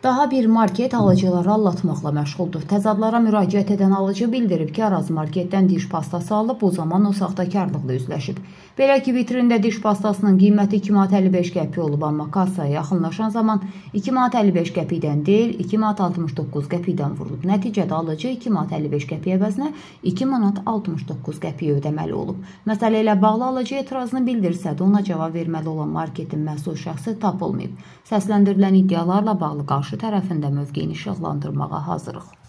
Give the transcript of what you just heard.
Daha bir market alıcıları aldatmaqla məşğuldur. Təzadlara müraciət edən alıcı bildirib ki, Araz marketdən diş pastası alıb, bu zaman o saxtakarlıqla üzləşib. Belə ki, vitrində diş pastasının qiyməti 2 manat 55 qəpik olub, amma kassaya yaxınlaşan zaman 2 manat 55 qəpikdən deyil, 2 manat 69 qəpikdən vurulub. Nəticədə alıcı 2 manat 55 qəpik əvəzinə 2 manat 69 qəpik ödəməli olub. Məsələ ilə bağlı alıcı etirazını bildirsə də ona cavab verməli olan marketin məsul şəxsi tapılmayıb. Səsləndirilən iddialarla bağlı qarşı tərəfində mövqeyini işıqlandırmağa hazırıq.